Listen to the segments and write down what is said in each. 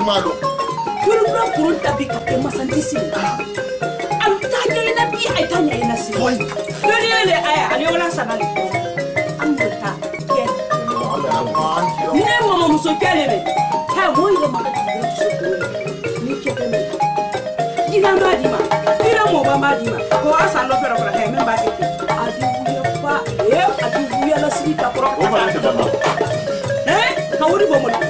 malo. Pura pura tapi kate masantisi. Antanya ina bi aitanya ina si. Doni ele aya ali wala sanali. Amurta ke. Ne mama muso kele me. Ha mo ile maka tibu so ko. Ni ke teme. Ina madima. Ina mo ba madima. Ko asa no fero fero he me ba ke. Adi wuya pa. Adi wuya la sita pro. O ba ke baba. Ka wuri bo mo.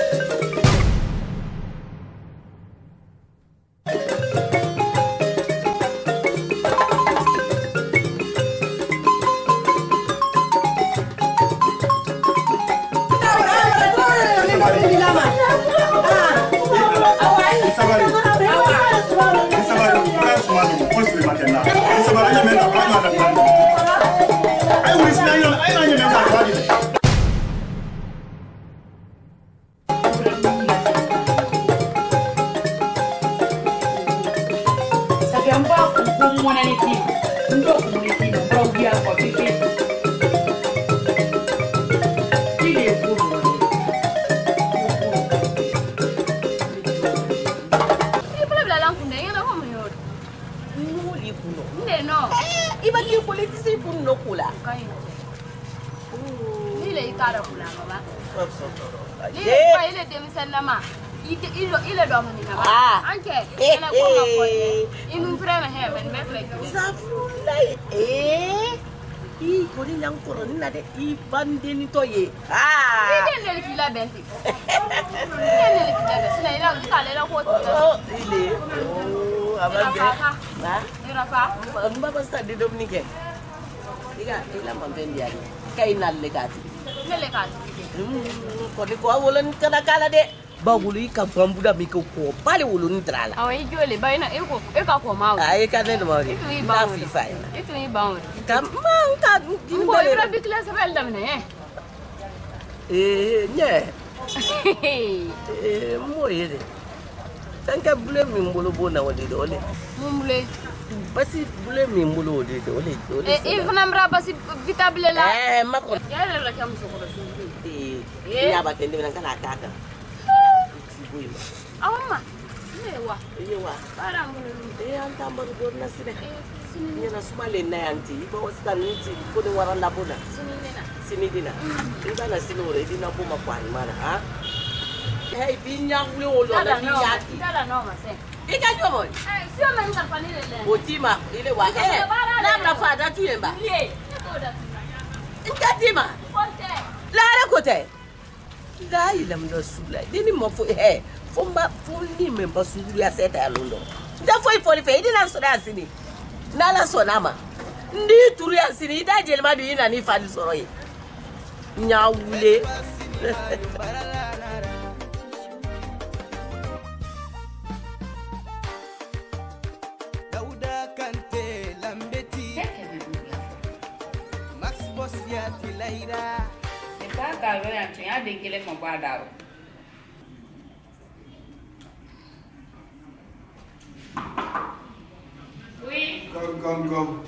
Bandini toye. Ile kila benti. Ile kila sina ila ukale la ko. Ile. Ababe. Na? Ira fa. Mbaba sta di Dominique. Ila mambendi ali. Kay nallegati. Nallegati. Ko di ko wolon kana kala de. Ba wulu ka bambuda mi ko bale wulu ni drala. Awe jole ba ina e ka ko mawo. Ai ka ne mawo. Na fi fa. Itu i bawo. Kam ma ka din ko ira bi class bel dam ne. Nye. Mo yede. Tanka bule mi mbolo bona wadi dole. Mumble. Basi bule mi mbolo wadi dole. Ifna mra basi vitable la. Mako. Yale la kam so ko ya ba tende nan kana kaka. Amma. Newa. Yewa. Para mbolo. Anta mbolo gorna sire. Nyana sumale na yanti. Ibo wasta niti ko de waranda bona. Sinidina. Ibana sinore dina boma kwani mana ha. Hey binya wule wolo na biyaki. Dala no ma se. Ika jomo. Sio mani ka fanile le. Otima ile wa. Na mna fada tu yemba. Ye. Ika tima. Kote. La ra kote. La ile mno sula. Dini mo fo fomba funi memba sulu ya seta ya londo. Da foi fe dina so da sini. Na la so nama. Ndi turu ya sini ida jelma di ina ni fali soro yi. Nyawule. Dauda Kante Lambeti Max Boss ya Tilaira Eka ka ya tuya de kele mo ba daro. Oui. Go.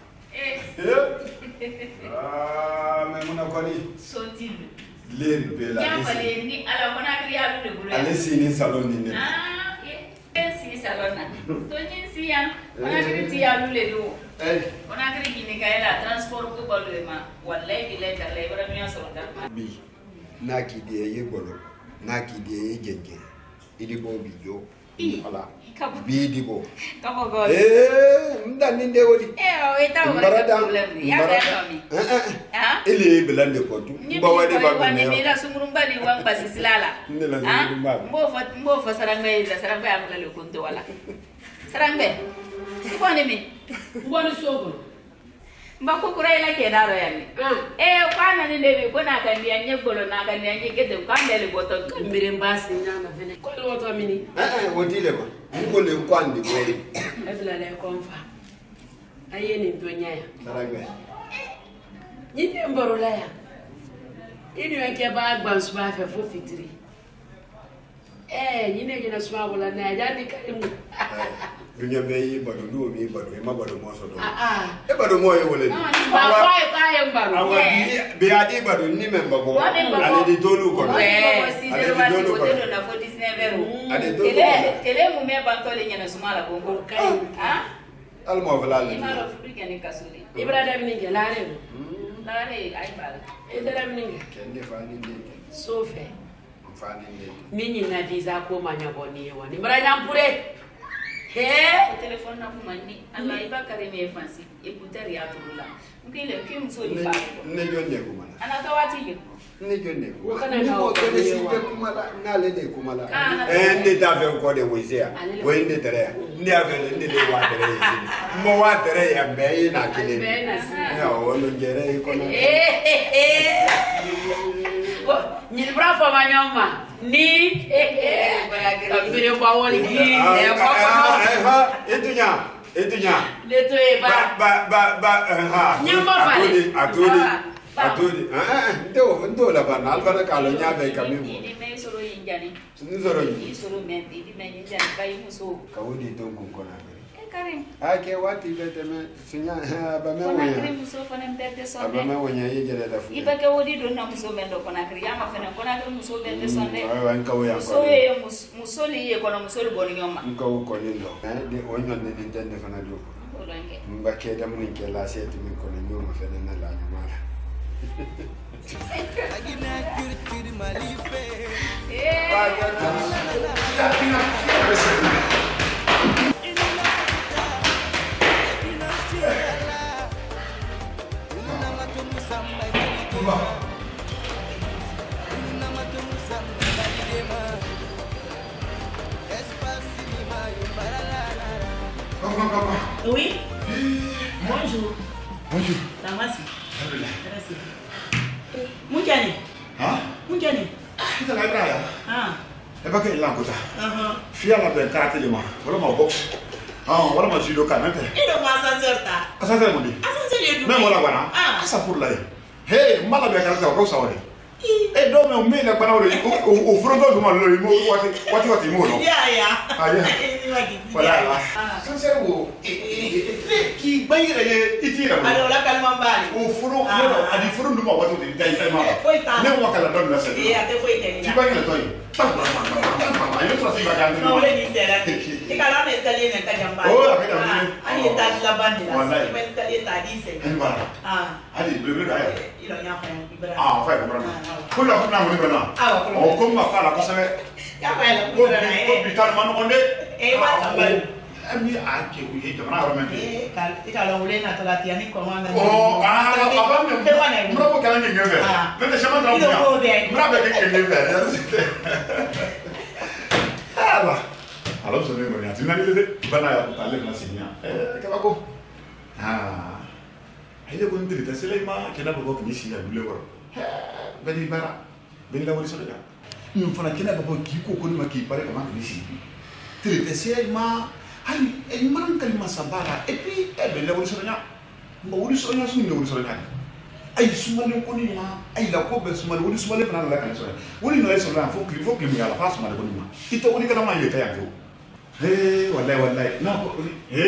Mais mon akoni. Sotil. Leri bela. Ya fale ni ala kona kriya lu de bulu. Ale sini salon ni ne. Si salon na. To ni si ya. Kona kri ti ya lu le do. Kona kri kini ka ela transport ko balu ma. Wallahi billahi ta le bara miya so da. Bi. Na ki de ye golo. Na ki de ye genge. Idi bo bi yo. Ala. Bi di bo. Kabo go. Ndani nde wodi. O eta o problem. Ya ka mi. Ele belande ko tu. Ba wadi ba ne. Ni la sumurumba ni wa basisilala. Ni la sumurumba. Mbo fa saranga ila saranga ya mlale kunto wala. Sarambe. Ko ne mi. Mbona sogo. Mbako kura ila ke daro yani. Kwana ni ndebi ko na kandia nyegolo na kandia nyegede ko andele boto. Mbere mbasi nyana vene. Ko lo to mini. Wodile ba. Ko le kwandi ko. Ebla le konfa. Ayeni ndonya ya. Sarambe. Nyite mborola ya. Ini weke ba agbansu ba fe fo fitiri. Nyine gina suma wala na ya ni karimu. Dunya be bado do mi bado e ma bado mo so do. E bado mo e wole. Ba fa e ka e bado. Awa be adi bado ni member go. Ale di tolu ko. Ale di tolu ko na 49 ade tolu. Kele mu me ba to le nyana sumala bongo kai. Ah? Almo valale. Ima ro fuka ni kasuli. Ibrahim ninge lare. Lare ay bal. Ibrahim ninge. Kende fani de. Sofe. Fani de. Mini na visa ko manyaboni wani. Ibrahim pure. Téléphone na kumani Allah iba karime fansi écouteur ya turula ngile kim so di fa ne jonde kumala ana to wati yi ne jonde ko kana na ko de site kumala na le de kumala ne ta fe ko de wizia wo ne tere ne ave ne de wa tere yi mo wa tere ya be na kile ya o lo jere ko na ni bravo manyoma ni kabire kwa wali ni etunya leto e ba ha nyamba fale atudi ndo la bana alfara kalo nya be kamimu ni me soro yinjani ni soro ni soro mendi di me yinjani kai muso kawudi dongo kona Karim. Ake wati bete me sinya ba me Kona wonya. Karim muso fana mbete sonde. Ba me wonya yejere da fu. Iba ke wodi do na muso mendo kona Karim ya mafana kona Karim muso mbete sonde. Wa nka wo ya ko. Muso ye muso li ye kona muso boni nyoma. Nka wo ko ni ndo. De wonya ne nintende fana do. Olange. Mbake da mun ke la setu mi ko ni nyoma fana na la nyoma. Agina kirkir malife. Ba ya ta. Oui. Bonjour. Bonjour. Ça va si? Merci. Mungkin. Ha? Mungkin. Kita la braya. E ba ke la kota. Fia la ben karate le ma. Wala ma box. Wala ma judo kanante. Ido ma sancerta. Asante mo di. Asante du. Me mo la bana. Asa pour la. Hey, mala be karate ko sawale. E do me o me la bana o fronto do ma lo mo wati mo no. Ya. Aya. Voilà. Sincère wo ki bayira ye itira mo. Alors la calma mbali. O furo no adi furo nduma wato de dai ma. Ne mo kala don na se. Ate foi teni. Ki bayira toy. Ayo to si bagandi. No le ni tera. E kala na escalier na kajamba. Oh, la pena mini. Ani etage la bande la. Wallahi. Ma escalier ta dice. Enbara. Adi bebe da ya. Ilo nya fa ibra. Fa ibra. Ko la ko na mo ni bana. O ko ma fa la ko sabe. Ya fa la Ko ibra na. ko bitar man onde. Wa sabal. Ami a ke ku he jamana ro men. Ikala ule na talatia ni kwa mwana. Aba me. Mura ko kala ngenge be. Mete chama tra mo. Mura be ke ngenge be. Ala. Alo so ne mo ya. Tinani le bana ya ale na sinya. Ke ba ko. Hele ko ndiri tasele ma kena ba ko ni sinya dule woro. Beni bara. Beni la wori so da. Ñu fana kena ba ko ki ko ko ni ma ki pare kama ni sinya. Tiri tasele ma hali e man kalima sabara et puis e be lewul sonya mbo wuri sonya sun lewul sonya ay sumale ko ni ma ay la ko be sumale wuri sumale fana la kan sonya wuri no sonya fo ki mi ala fa sumale ko ni ma ito wuri kana ma ile kaya ko wallahi na ko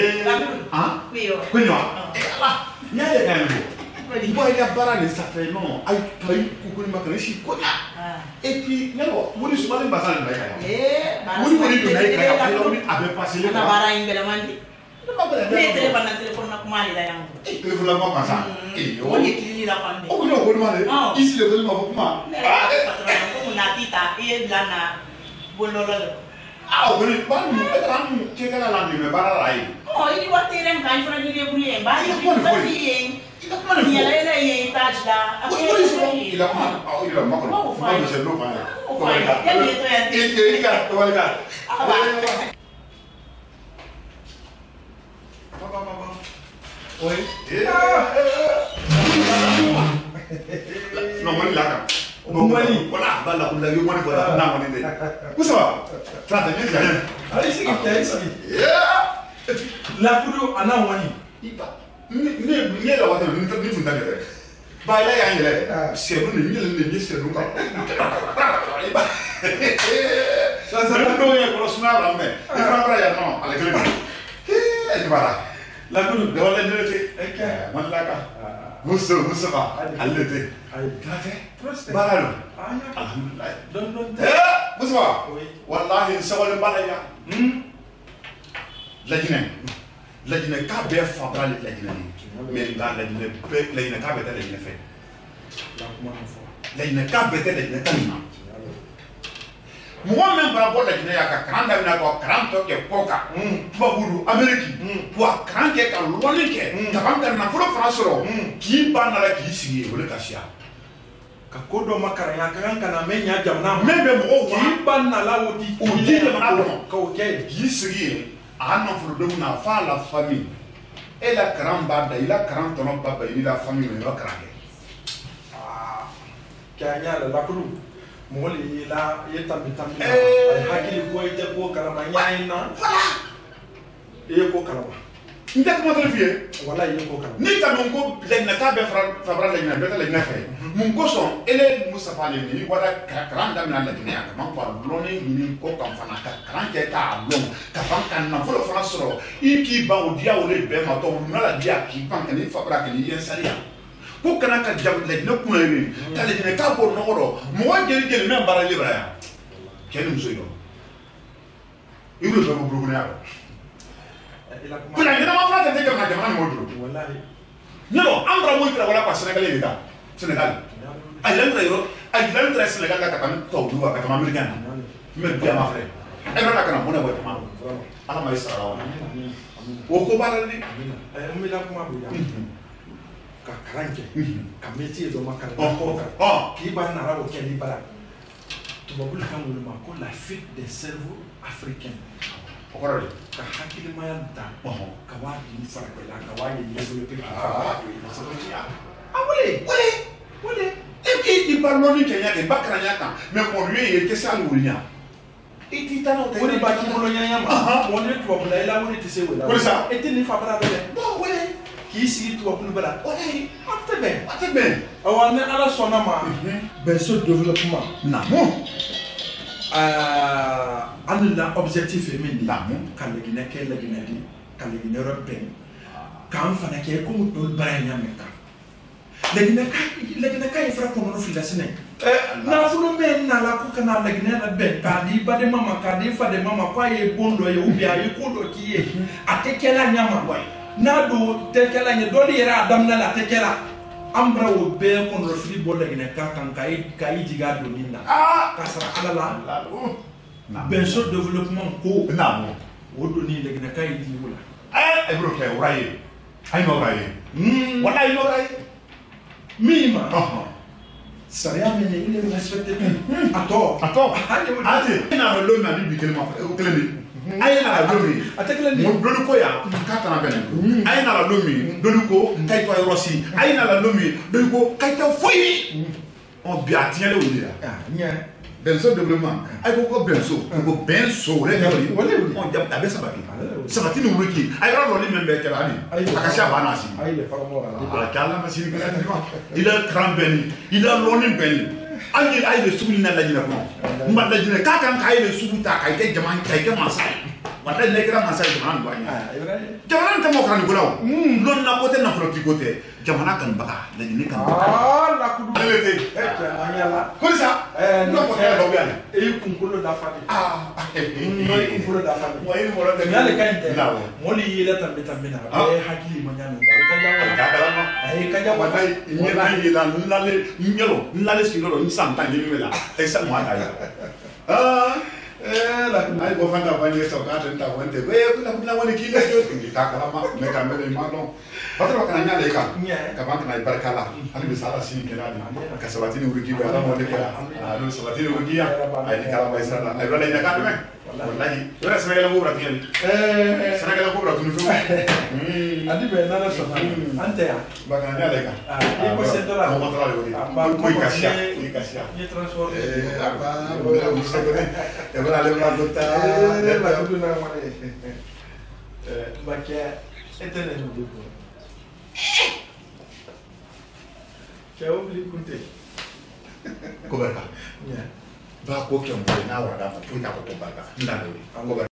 kuyo ala nya ya kan ko Ibo ya bara ni safe no ay kai ku ni ma kan shi ko et puis nelo wuri sumale ba san ba kaya wuri do nay kaya ay wuri abe passer le bara ingela mandi ne telepon na telepon na kumali da yangu telepon la ma pasa o ye kili la fande o no ko ma le ici le ko ma ko ma ko na tita e la na bololo wuri ba mu e tan ke kala la ni me bara rai ini wa tere kan fana ni le buli e ba ni ni la ye touch la ila ma ko ma je lo fa o fa ya ni to ya e ka to wala Baba. Oi. No mani laka. Mani. Wala bala kula yo mani bala na mani de. Kusa. Trata ni ya. Ali sigi taxi. Yeah. La kudu ana wani. Iba. Ni la wata ni funda de. Ba la ya ngile. Seru ni ni seru ka. Iba. Sa no ya ko suna rambe. Ifra bra ya no. Ale kele. Voilà. La Koudou. De wala ndete. Man la ka. Mustafa. Allete. Grate. Baralo. Alhamdulillah. Don. Mustafa. Wallahi sawal balaya. Lajine ka be fabra lajine ni. Mais la lajine be lajine ka be ta lajine fe. Lajine ka be ta lajine kanina. Moi même par rapport à la Guinée, il y a 40 ans, 40 qui est coca, Tubabourou, Amérique, pour 40 qui est calorique, qui a pas de France, qui parle à la qui signe, le cassia. Kakodo makaranya kana menya jamna même qui parle à la odi dit le malade qui signe, à non de na fa la famille. Et la 40 bada, il a 40 ans, papa, il a la famille, il va craquer. Ah, Kanya la Koudou. Moli la yetambi hakili ko ite ko kalama nyaina e ko kalama nda ko mo fiye wala ye ko kalama ni ta mon ko legna ka be fabra legna be ta legna fe mon ko son ele Mustafa le ni wala kran da na legna ya man ko loni ni ko kan fana ka kran ke ka lon ka fan kan na folo fana soro i ki ba o dia o le be ma to na la dia ki pan kan ni fabra ke ni yen saria ko kana ka jam legna ko ni ta legna ka bo no ro mo jeli men bara libra ya ken muso yo ibu do bro na kuna ngina ma fata te ka jamana mo dro wallahi no ambra mo itra wala pa Senegal ni da Senegal ay lantra Senegal ka kan to du ka ma american me bien ma frère e non kana mo na bo ma ala ma isra wa wo ko bara ni mi la kuma bi ka karanke ka métier do makara qui ba na rawo keli bara to babul kan wol ma ko la fuite des cerveaux africains okoro ka hakili ma yanda ka wa di fara ko la ka wa ye développer wole et il parle ni Kenya ke bakranya kan mais pour lui il était sale ou rien et dit tano te wole ba ki bolo nyanya ma wole to bula ila wole ti se wala pour ça et ni fa bara bele bon wole qui sigi to bulu bala wole ate ben awane ala sona ma ben ce développement namo anna objectif e min namo kan le gine ke le gine di kan le gine roben kan fa na ke ko to bara nyame ka le gine ka ifra ko no fila sene na fulu men na la ko kana le gine na ben ka di ba de mama ka di fa de mama kwa ye bondo ye ubi ayi ko do ki ye atekela nyama boy na do tekela nye do li era adam na la tekela ambra wo be ko no fili bo le gine ka kan kai jiga do ninda ka sara ala la ben so développement ko namo wo do ni le gine kai di wala e bro ke uraye ay no uraye wala ay no uraye mima saria mene ile respecte ato ate na lo na ni bi kelma o kelemi ay na la lomi atekele ni mo dolu ko ya ka tan benen ay na la lomi dolu ko kay to rosi ay na la lomi dolu ko kay to foyi on bi atiele o dira nya benso développement ay ko benso le kawli on jam abe sabati ni wuruki ay ro ni membe kala ni akasha bana si ay le faramora kala masini kala ni il a trembé il a loni ben ay le sugni na la jina ko mba la jina ka kan kay le suguta kay ke jaman kay ke masai wala ne kira masai jaman do anya jaman ta mo kan gulaw lon na côté na fro côté jaman kan baka la jina kan la kudu lete anyala ko sa no ko ta do bien e kunkulo da fami no e kunkulo da fami mo e mo la de nyale kante mo li yela tambe na e hakili manyano ka jawa wala ni la nale nyelo nale sino santa ni mela esa mo ata ya la ai go fanda banye so ka tenta wente we kuna wani kile yo ngi ka kala ma me ka me ma no patro kana nya le ka ba kana barkala ani bisala sini kenani ka sabatini urigi ba ala mo le ka no sabatini urigi ya ai kala ba isala ai wala ina ka me wallahi wala Senegal ko brati ni Senegal ko brati ni adi be na na so ante ya ba kana nya le ka ko sentola mo matra le ko ikasha ni transport apa boleh bisa e wala le ma dota la kudu na mane bakia etene no diko Kya obli kunte ko barka ya ba ko ke mo na wada fa futa ko barka ndalo ko barka